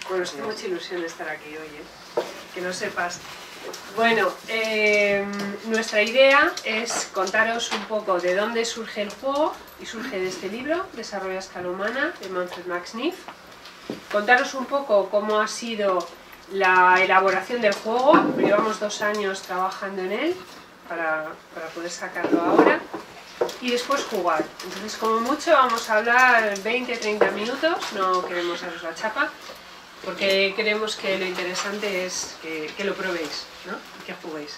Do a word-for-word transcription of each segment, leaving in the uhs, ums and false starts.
Bueno, estoy mucha ilusión de estar aquí hoy, ¿eh? Que no sepas. Bueno, eh, nuestra idea es contaros un poco de dónde surge el juego, y surge de este libro, Desarrollo a escala humana, de Manfred Max Neef. Contaros un poco cómo ha sido la elaboración del juego. Llevamos dos años trabajando en él para, para poder sacarlo ahora. Y después jugar. Entonces, como mucho, vamos a hablar veinte a treinta minutos, no queremos daros la chapa, porque creemos que lo interesante es que, que lo probéis, ¿no? Y que juguéis.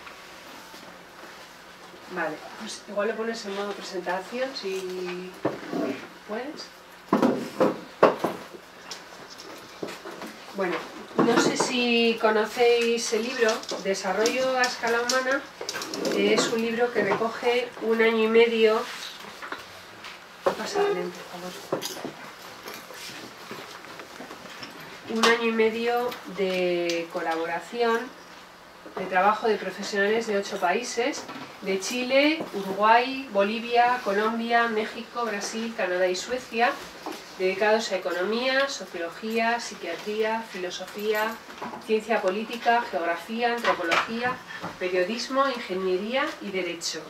Vale, pues igual lo pones en modo presentación, si puedes. Bueno, no sé si conocéis el libro Desarrollo a escala humana. Es un libro que recoge un año y medio. Pasa adelante, por favor. Un año y medio de colaboración, de trabajo de profesionales de ocho países, de Chile, Uruguay, Bolivia, Colombia, México, Brasil, Canadá y Suecia, dedicados a economía, sociología, psiquiatría, filosofía, ciencia política, geografía, antropología, periodismo, ingeniería y derecho.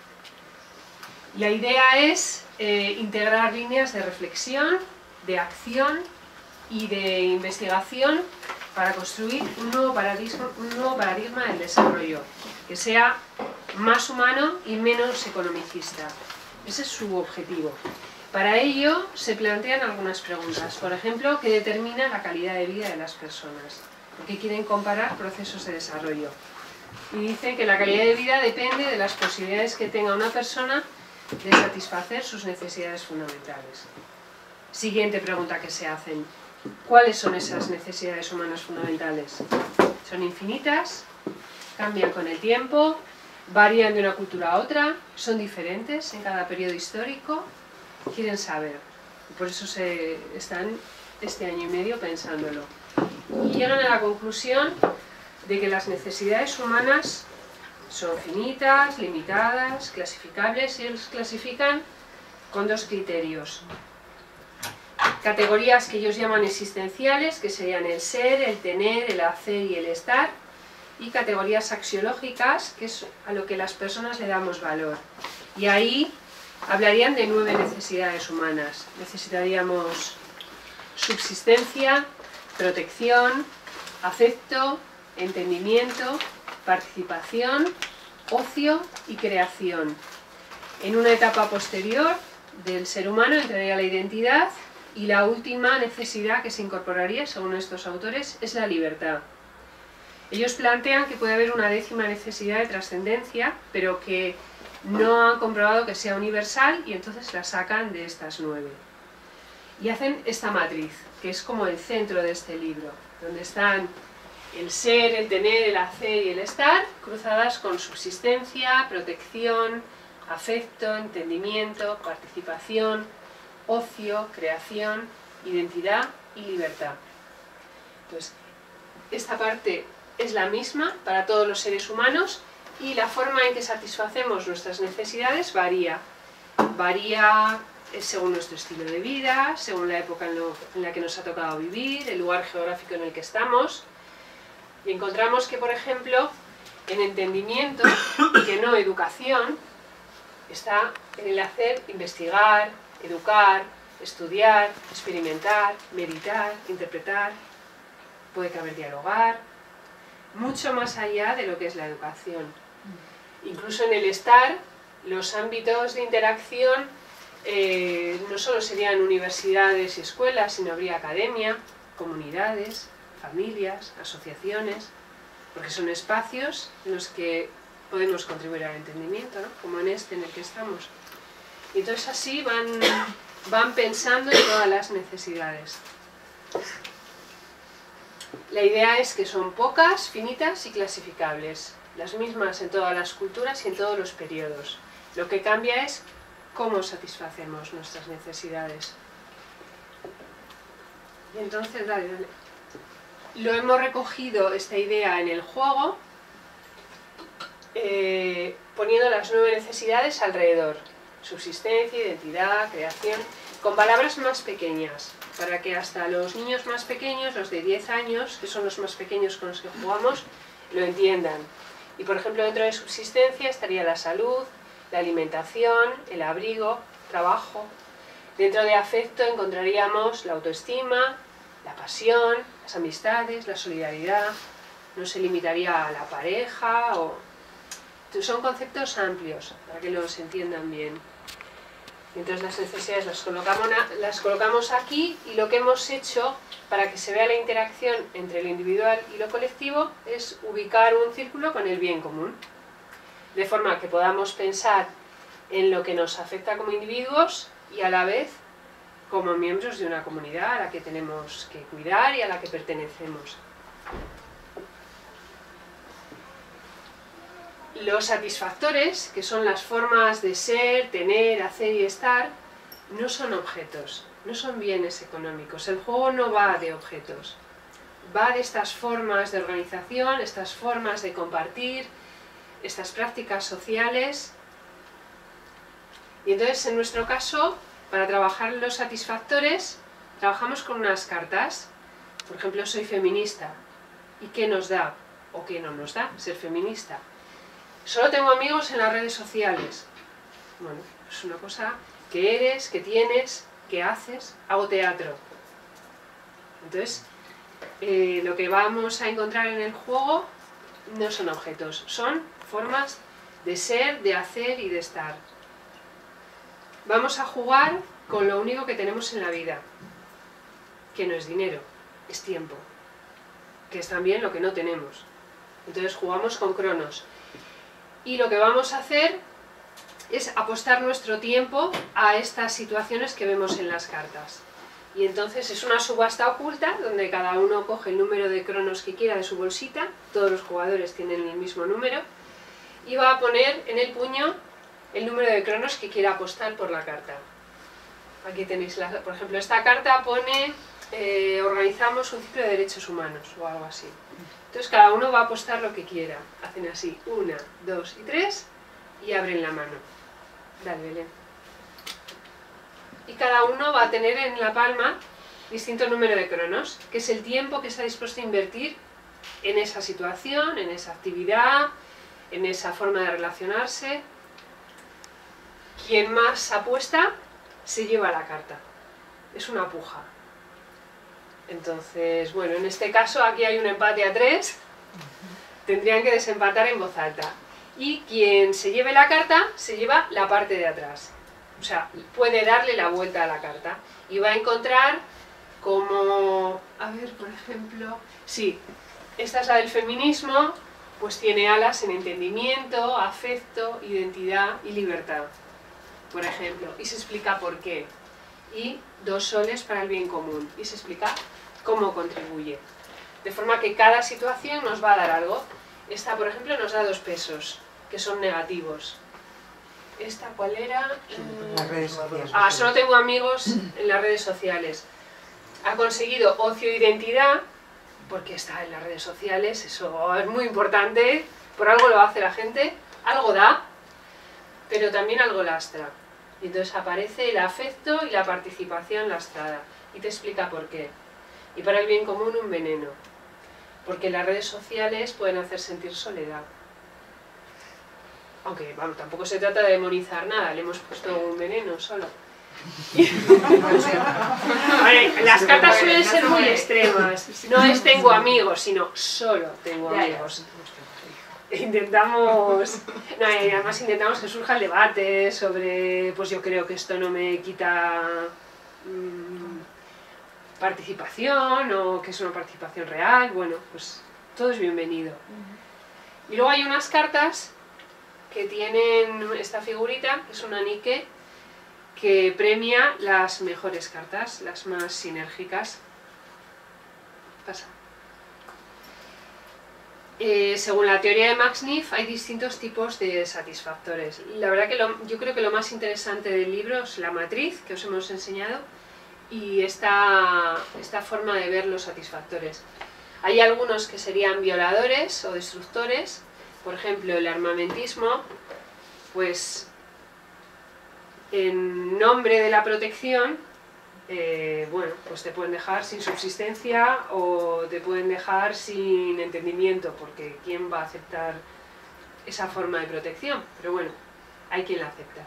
La idea es eh, integrar líneas de reflexión, de acción y de investigación para construir un nuevo paradigma, un nuevo paradigma del desarrollo, que sea más humano y menos economicista. Ese es su objetivo. Para ello se plantean algunas preguntas. Por ejemplo, ¿qué determina la calidad de vida de las personas? Porque quieren comparar procesos de desarrollo. Y dicen que la calidad de vida depende de las posibilidades que tenga una persona de satisfacer sus necesidades fundamentales. Siguiente pregunta que se hacen. ¿Cuáles son esas necesidades humanas fundamentales? ¿Son infinitas? ¿Cambian con el tiempo? ¿Varían de una cultura a otra? ¿Son diferentes en cada periodo histórico? Quieren saber. Por eso se están este año y medio pensándolo. Y llegan a la conclusión de que las necesidades humanas son finitas, limitadas, clasificables, y los clasifican con dos criterios. Categorías que ellos llaman existenciales, que serían el ser, el tener, el hacer y el estar, y categorías axiológicas, que es a lo que las personas le damos valor. Y ahí hablarían de nueve necesidades humanas. Necesitaríamos subsistencia, protección, afecto, entendimiento, participación, ocio y creación. En una etapa posterior del ser humano entraría la identidad, y la última necesidad que se incorporaría, según estos autores, es la libertad. Ellos plantean que puede haber una décima necesidad de trascendencia, pero que no han comprobado que sea universal, y entonces la sacan de estas nueve. Y hacen esta matriz, que es como el centro de este libro, donde están el ser, el tener, el hacer y el estar, cruzadas con subsistencia, protección, afecto, entendimiento, participación, ocio, creación, identidad y libertad. Entonces, esta parte es la misma para todos los seres humanos, y la forma en que satisfacemos nuestras necesidades varía. Varía según nuestro estilo de vida, según la época en, lo, en la que nos ha tocado vivir, el lugar geográfico en el que estamos. Y encontramos que, por ejemplo, en entendimiento, que no educación, está en el hacer investigar, educar, estudiar, experimentar, meditar, interpretar, puede caber dialogar, mucho más allá de lo que es la educación. Incluso en el estar, los ámbitos de interacción eh, no solo serían universidades y escuelas, sino habría academia, comunidades, familias, asociaciones, porque son espacios en los que podemos contribuir al entendimiento, ¿no? Como en este en el que estamos. Y entonces así van, van pensando en todas las necesidades. La idea es que son pocas, finitas y clasificables, las mismas en todas las culturas y en todos los periodos. Lo que cambia es cómo satisfacemos nuestras necesidades. Y entonces, dale, dale. Lo hemos recogido, esta idea, en el juego, eh, poniendo las nueve necesidades alrededor. Subsistencia, identidad, creación. con palabras más pequeñas, para que hasta los niños más pequeños, los de diez años, que son los más pequeños con los que jugamos, lo entiendan. Y por ejemplo, dentro de subsistencia estaría la salud, la alimentación, el abrigo, trabajo. Dentro de afecto encontraríamos la autoestima, la pasión, las amistades, la solidaridad. No se limitaría a la pareja, o... son conceptos amplios para que los entiendan bien. Y entonces las necesidades las colocamos, las colocamos aquí, y lo que hemos hecho para que se vea la interacción entre lo individual y lo colectivo es ubicar un círculo con el bien común, de forma que podamos pensar en lo que nos afecta como individuos y a la vez como miembros de una comunidad a la que tenemos que cuidar y a la que pertenecemos. Los satisfactores, que son las formas de ser, tener, hacer y estar, no son objetos, no son bienes económicos. El juego no va de objetos, va de estas formas de organización, estas formas de compartir, estas prácticas sociales. Y entonces, en nuestro caso, para trabajar los satisfactores, trabajamos con unas cartas. Por ejemplo, soy feminista. ¿Y qué nos da o qué no nos da ser feminista? Solo tengo amigos en las redes sociales. Bueno, es una cosa que eres, que tienes, que haces. Hago teatro. Entonces, eh, lo que vamos a encontrar en el juego no son objetos, son formas de ser, de hacer y de estar. Vamos a jugar con lo único que tenemos en la vida, que no es dinero, es tiempo, que es también lo que no tenemos. Entonces jugamos con cronos. Y lo que vamos a hacer es apostar nuestro tiempo a estas situaciones que vemos en las cartas. Y entonces es una subasta oculta donde cada uno coge el número de cronos que quiera de su bolsita, todos los jugadores tienen el mismo número, y va a poner en el puño el número de cronos que quiera apostar por la carta. Aquí tenéis, la, por ejemplo, esta carta pone eh, organizamos un ciclo de derechos humanos o algo así. Entonces cada uno va a apostar lo que quiera. Hacen así, una, dos y tres, y abren la mano. Dale, Belén. Y cada uno va a tener en la palma distinto número de cronos, que es el tiempo que está dispuesto a invertir en esa situación, en esa actividad, en esa forma de relacionarse. Quien más apuesta se lleva la carta. Es una puja. Entonces, bueno, en este caso aquí hay un empate a tres. Tendrían que desempatar en voz alta. Y quien se lleve la carta, se lleva la parte de atrás. O sea, puede darle la vuelta a la carta. Y va a encontrar como... A ver, por ejemplo... Sí, esta es la del feminismo. Pues tiene alas en entendimiento, afecto, identidad y libertad. Por ejemplo. Y se explica por qué. Y dos soles para el bien común. Y se explica cómo contribuye. De forma que cada situación nos va a dar algo. Esta, por ejemplo, nos da dos pesos, que son negativos. ¿Esta cuál era? Las redes sociales. Ah, solo tengo amigos en las redes sociales. Ha conseguido ocio e identidad, porque está en las redes sociales, eso es muy importante, por algo lo hace la gente, algo da, pero también algo lastra. Y entonces aparece el afecto y la participación lastrada, y te explica por qué. Y para el bien común un veneno, porque las redes sociales pueden hacer sentir soledad. Aunque, vamos, tampoco se trata de demonizar nada, le hemos puesto un veneno solo. Vale, las cartas suelen ser muy extremas. No es tengo amigos, sino solo tengo amigos. Intentamos, no, y además intentamos que surja el debate sobre, pues yo creo que esto no me quita mmm, participación, o que es una participación real. Bueno, pues todo es bienvenido. Y luego hay unas cartas que tienen esta figurita, que es una Nike, que premia las mejores cartas, las más sinérgicas. Pasa. Eh, según la teoría de Max Neff, hay distintos tipos de satisfactores. La verdad que lo, yo creo que lo más interesante del libro es la matriz que os hemos enseñado y esta, esta forma de ver los satisfactores. Hay algunos que serían violadores o destructores. Por ejemplo, el armamentismo, pues en nombre de la protección eh, bueno, pues te pueden dejar sin subsistencia o te pueden dejar sin entendimiento, porque ¿quién va a aceptar esa forma de protección? Pero bueno, hay quien la acepta.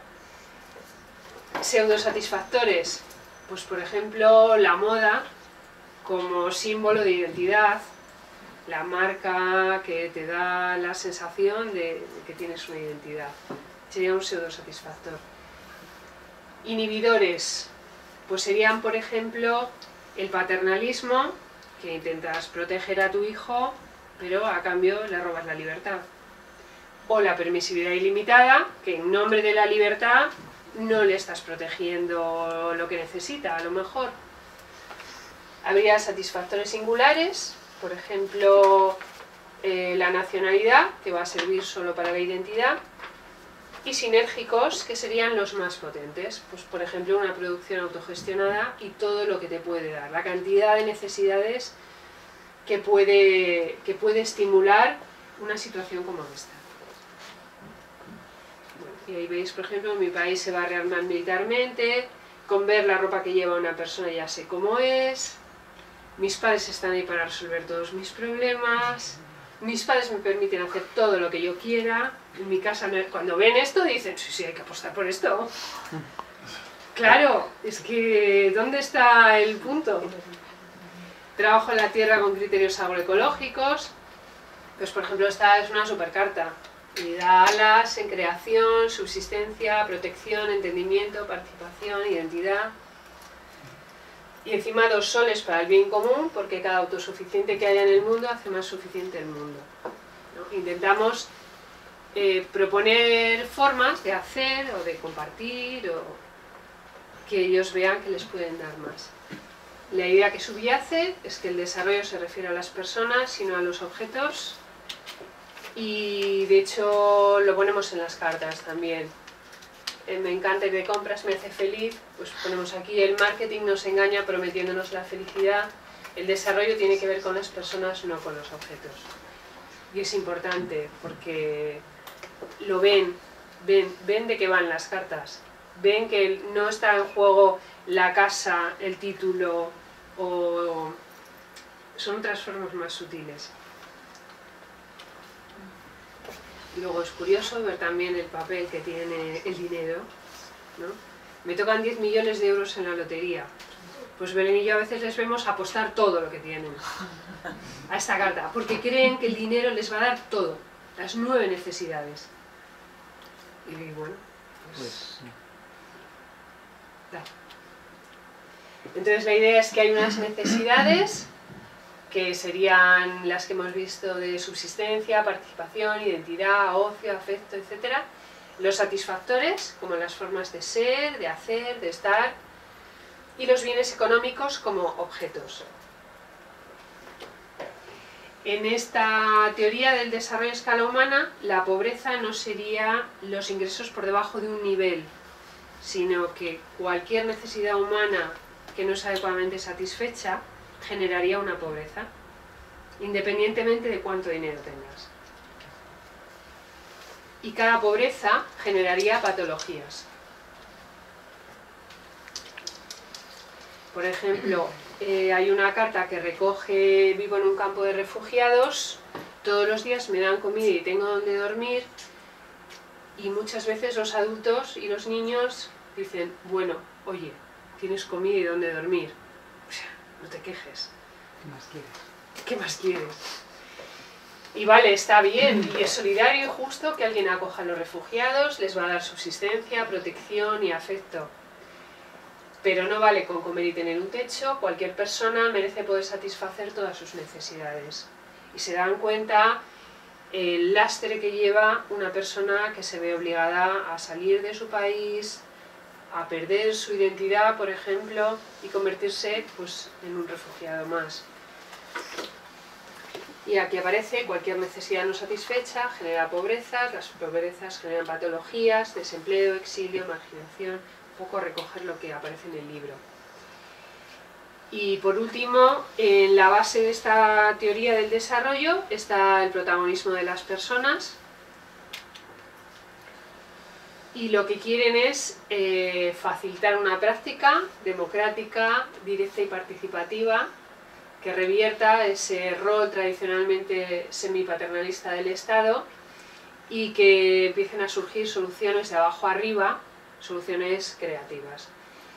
Pseudosatisfactores, pues por ejemplo la moda como símbolo de identidad, la marca que te da la sensación de, de que tienes una identidad, sería un pseudosatisfactor. Inhibidores, pues serían por ejemplo el paternalismo, que intentas proteger a tu hijo pero a cambio le robas la libertad, o la permisividad ilimitada, que en nombre de la libertad no le estás protegiendo lo que necesita, a lo mejor. Habría satisfactores singulares, por ejemplo, eh, la nacionalidad, que va a servir solo para la identidad, y sinérgicos, que serían los más potentes, pues por ejemplo una producción autogestionada y todo lo que te puede dar, la cantidad de necesidades que puede, que puede estimular una situación como esta. Y ahí veis, por ejemplo, en mi país se va a rearmar militarmente, con ver la ropa que lleva una persona ya sé cómo es, mis padres están ahí para resolver todos mis problemas, mis padres me permiten hacer todo lo que yo quiera, en mi casa cuando ven esto dicen, sí, sí, hay que apostar por esto. Claro, es que ¿dónde está el punto? Trabajo en la tierra con criterios agroecológicos, pues por ejemplo esta es una supercarta. Y da alas en creación, subsistencia, protección, entendimiento, participación, identidad. Y encima dos soles para el bien común, porque cada autosuficiente que haya en el mundo hace más suficiente el mundo, ¿no? Intentamos eh, proponer formas de hacer o de compartir, o que ellos vean que les pueden dar más. La idea que subyace es que el desarrollo se refiere a las personas y no a los objetos. Y de hecho lo ponemos en las cartas también. Eh, me encanta ir de compras, me hace feliz, pues ponemos aquí el marketing nos engaña prometiéndonos la felicidad. El desarrollo tiene que ver con las personas, no con los objetos. Y es importante porque lo ven, ven, ven de qué van las cartas. Ven que no está en juego la casa, el título, o son otras formas más sutiles. Y luego es curioso ver también el papel que tiene el dinero, ¿no? Me tocan diez millones de euros en la lotería. Pues Belén y yo a veces les vemos apostar todo lo que tienen a esta carta, porque creen que el dinero les va a dar todo, las nueve necesidades. Y bueno, pues... Da. Entonces la idea es que hay unas necesidades que serían las que hemos visto de subsistencia, participación, identidad, ocio, afecto, etcétera. Los satisfactores, como las formas de ser, de hacer, de estar, y los bienes económicos como objetos. En esta teoría del desarrollo a escala humana, la pobreza no sería los ingresos por debajo de un nivel, sino que cualquier necesidad humana que no es adecuadamente satisfecha generaría una pobreza, independientemente de cuánto dinero tengas. Y cada pobreza generaría patologías. Por ejemplo, eh, hay una carta que recoge, vivo en un campo de refugiados, todos los días me dan comida y tengo donde dormir, y muchas veces los adultos y los niños dicen, bueno, oye, tienes comida y donde dormir, no te quejes. ¿Qué más quieres? ¿Qué más quieres? Y vale, está bien, y es solidario y justo que alguien acoja a los refugiados, les va a dar subsistencia, protección y afecto. Pero no vale con comer y tener un techo, cualquier persona merece poder satisfacer todas sus necesidades. Y se dan cuenta el lastre que lleva una persona que se ve obligada a salir de su país, a perder su identidad, por ejemplo, y convertirse pues, en un refugiado más. Y aquí aparece cualquier necesidad no satisfecha, genera pobrezas, las pobrezas generan patologías, desempleo, exilio, marginación, un poco recoger lo que aparece en el libro. Y por último, en la base de esta teoría del desarrollo está el protagonismo de las personas. y lo que quieren es eh, facilitar una práctica democrática, directa y participativa que revierta ese rol tradicionalmente semipaternalista del Estado y que empiecen a surgir soluciones de abajo arriba, soluciones creativas.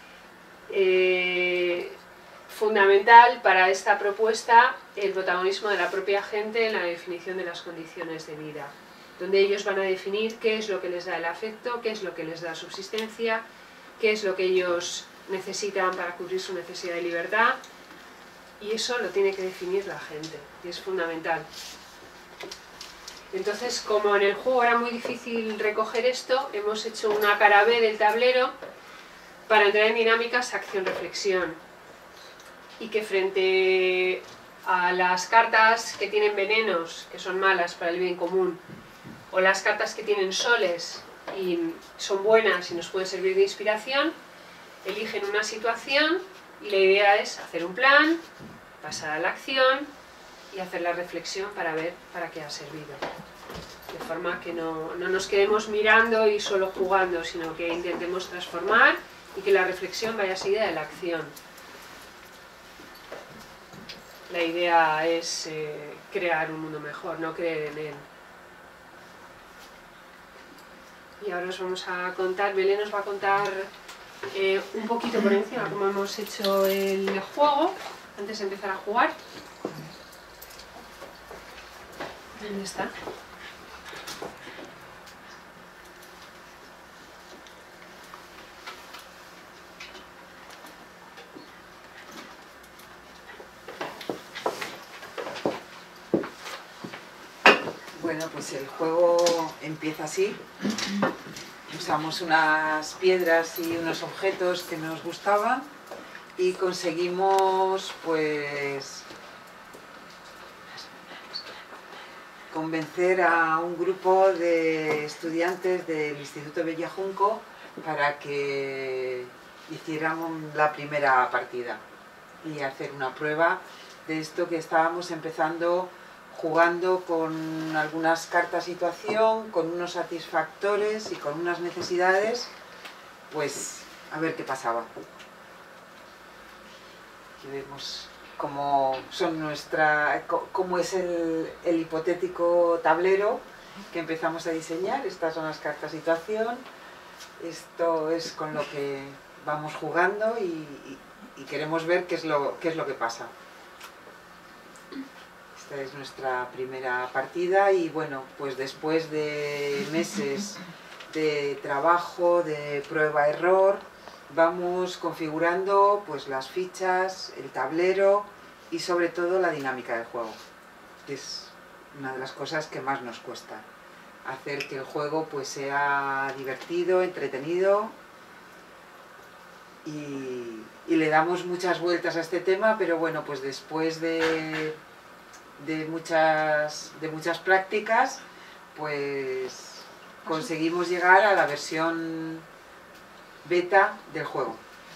Eh, fundamental para esta propuesta el protagonismo de la propia gente en la definición de las condiciones de vida, donde ellos van a definir qué es lo que les da el afecto, qué es lo que les da subsistencia, qué es lo que ellos necesitan para cubrir su necesidad de libertad, y eso lo tiene que definir la gente, y es fundamental. Entonces, como en el juego era muy difícil recoger esto, hemos hecho una cara B del tablero para entrar en dinámicas acción-reflexión, y que frente a las cartas que tienen venenos, que son malas para el bien común, o las cartas que tienen soles y son buenas y nos pueden servir de inspiración, eligen una situación y la idea es hacer un plan, pasar a la acción y hacer la reflexión para ver para qué ha servido. De forma que no, no nos quedemos mirando y solo jugando, sino que intentemos transformar y que la reflexión vaya seguida de la acción. La idea es eh, crear un mundo mejor, no creer en él. Y ahora os vamos a contar, Belén nos va a contar eh, un poquito por encima cómo hemos hecho el juego, antes de empezar a jugar. ¿Dónde está? Bueno, pues el juego empieza así. Usamos unas piedras y unos objetos que nos gustaban y conseguimos, pues, convencer a un grupo de estudiantes del Instituto Bellajunco para que hiciéramos la primera partida y hacer una prueba de esto que estábamos empezando jugando con algunas cartas situación, con unos satisfactores y con unas necesidades, pues a ver qué pasaba. Aquí vemos cómo son nuestra, cómo es el, el hipotético tablero que empezamos a diseñar. Estas son las cartas situación, esto es con lo que vamos jugando y, y, y queremos ver qué es lo, qué es lo que pasa. Esta es nuestra primera partida y bueno, pues después de meses de trabajo, de prueba-error, vamos configurando pues las fichas, el tablero y sobre todo la dinámica del juego, que es una de las cosas que más nos cuesta. Hacer que el juego pues sea divertido, entretenido y, y le damos muchas vueltas a este tema, pero bueno, pues después de... De muchas, de muchas prácticas, pues conseguimos llegar a la versión beta del juego.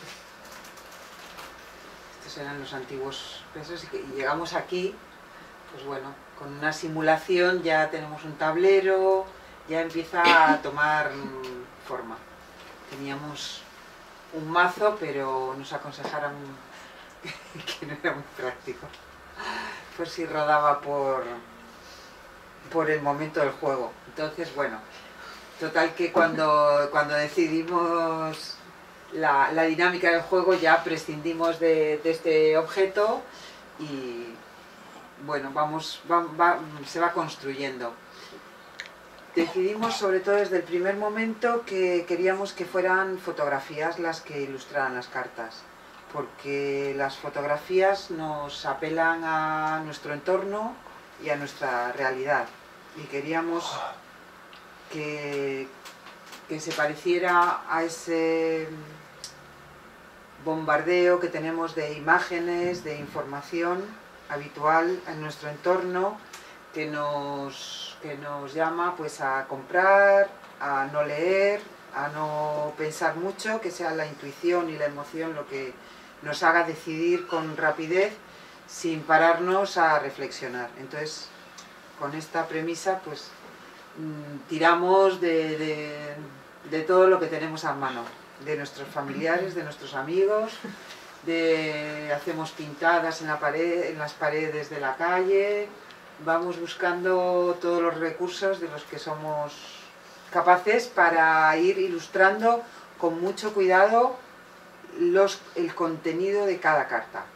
Estos eran los antiguos pesos y, que, y llegamos aquí, pues bueno, con una simulación ya tenemos un tablero, ya empieza a tomar forma. Teníamos un mazo, pero nos aconsejaron que no era muy práctico. Pues si rodaba por, por el momento del juego. Entonces, bueno, total que cuando, cuando decidimos la, la dinámica del juego ya prescindimos de, de este objeto y, bueno, vamos, va, va, se va construyendo. Decidimos sobre todo desde el primer momento que queríamos que fueran fotografías las que ilustraran las cartas, porque las fotografías nos apelan a nuestro entorno y a nuestra realidad y queríamos que, que se pareciera a ese bombardeo que tenemos de imágenes, de información habitual en nuestro entorno que nos, que nos llama pues a comprar, a no leer, a no pensar mucho, que sea la intuición y la emoción lo que nos haga decidir con rapidez sin pararnos a reflexionar. Entonces, con esta premisa, pues tiramos de, de, de todo lo que tenemos a mano, de nuestros familiares, de nuestros amigos, de hacemos pintadas en, la pared, en las paredes de la calle, vamos buscando todos los recursos de los que somos capaces para ir ilustrando con mucho cuidado los, el contenido de cada carta.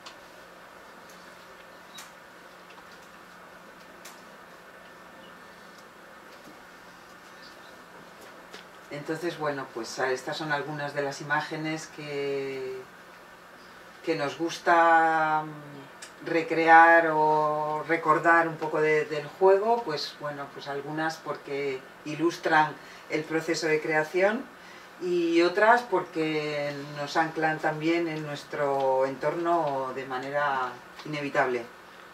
Entonces, bueno, pues estas son algunas de las imágenes que, que nos gusta recrear o recordar un poco de, del juego, pues bueno, pues algunas porque ilustran el proceso de creación y otras porque nos anclan también en nuestro entorno de manera inevitable.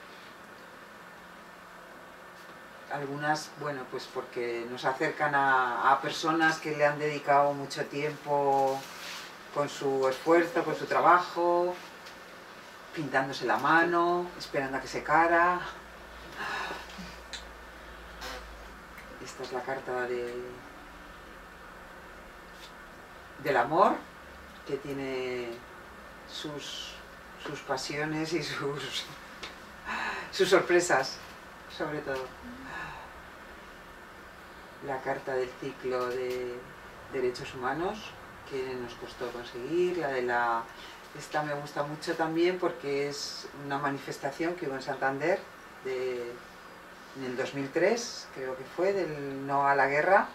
Algunas, bueno, pues porque nos acercan a, a personas que le han dedicado mucho tiempo con su esfuerzo, con su trabajo, pintándose la mano, esperando a que secara. Esta es la carta de, del amor, que tiene sus, sus pasiones y sus, sus sorpresas, sobre todo. La carta del ciclo de derechos humanos, que nos costó conseguir. La de la... Esta me gusta mucho también porque es una manifestación que hubo en Santander de, en el dos mil tres, creo que fue, del no a la guerra.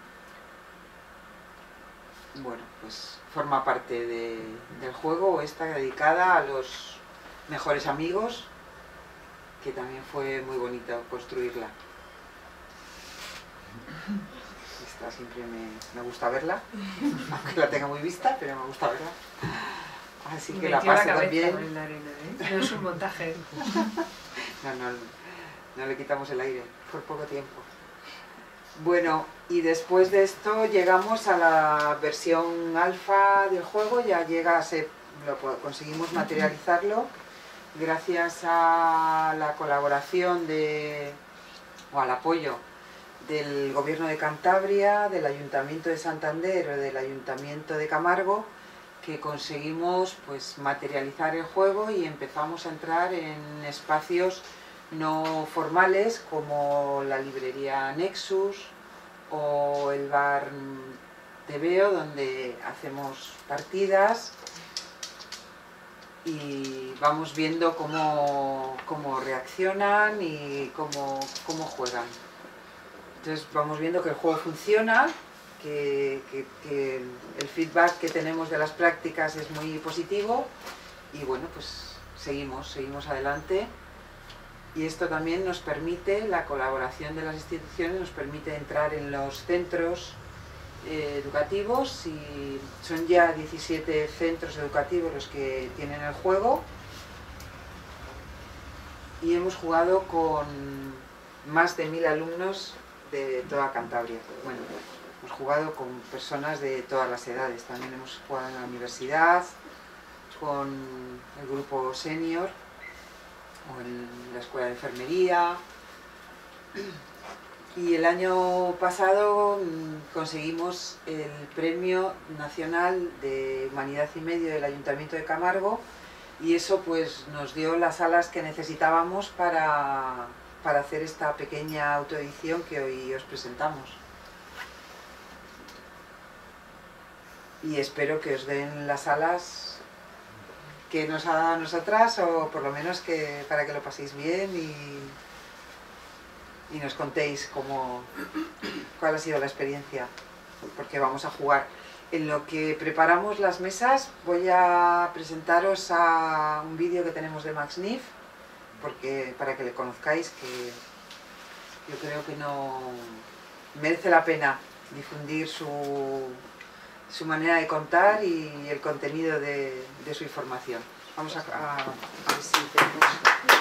Bueno, pues forma parte de, del juego. Esta dedicada a los mejores amigos, que también fue muy bonito construirla. Esta siempre me, me gusta verla, aunque la tenga muy vista, pero me gusta verla. Así que la paso también. En la arena, ¿eh? No es un montaje. No, no, no le quitamos el aire, por poco tiempo. Bueno, y después de esto llegamos a la versión alfa del juego, ya llega a ser, lo conseguimos materializarlo gracias a la colaboración de, o al apoyo del Gobierno de Cantabria, del Ayuntamiento de Santander o del Ayuntamiento de Camargo, que conseguimos pues materializar el juego y empezamos a entrar en espacios no formales como la librería Nexus o el bar Tebeo, donde hacemos partidas y vamos viendo cómo, cómo reaccionan y cómo, cómo juegan. Entonces vamos viendo que el juego funciona, que, que, que el feedback que tenemos de las prácticas es muy positivo y bueno, pues seguimos, seguimos adelante. Y esto también nos permite, la colaboración de las instituciones nos permite entrar en los centros eh, educativos, y son ya diecisiete centros educativos los que tienen el juego y hemos jugado con más de mil alumnos de toda Cantabria. Bueno, hemos jugado con personas de todas las edades, también hemos jugado en la universidad, con el grupo senior, o en la escuela de enfermería. Y el año pasado conseguimos el Premio Nacional de Humanidad y Medio del Ayuntamiento de Camargo, y eso pues nos dio las alas que necesitábamos para, para hacer esta pequeña autoedición que hoy os presentamos. Y espero que os den las alas que nos ha dado a nosotras, o por lo menos que para que lo paséis bien y, y nos contéis cómo, cuál ha sido la experiencia, porque vamos a jugar. En lo que preparamos las mesas voy a presentaros a un vídeo que tenemos de Max Neef, porque para que le conozcáis, que yo creo que no merece la pena difundir su su manera de contar y el contenido de, de su información. Vamos a, a, a ver si tenemos...